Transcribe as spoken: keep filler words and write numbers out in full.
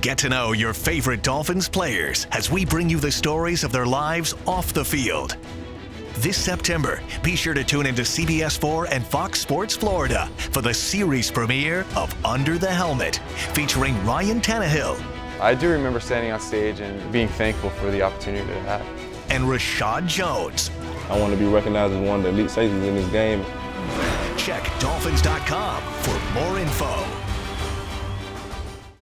Get to know your favorite Dolphins players as we bring you the stories of their lives off the field. This September, be sure to tune into C B S four and Fox Sports Florida for the series premiere of Under the Helmet, featuring Ryan Tannehill. I do remember standing on stage and being thankful for the opportunity to have. And Rashad Jones. I want to be recognized as one of the elite safeties in this game. Check Dolphins dot com for more info.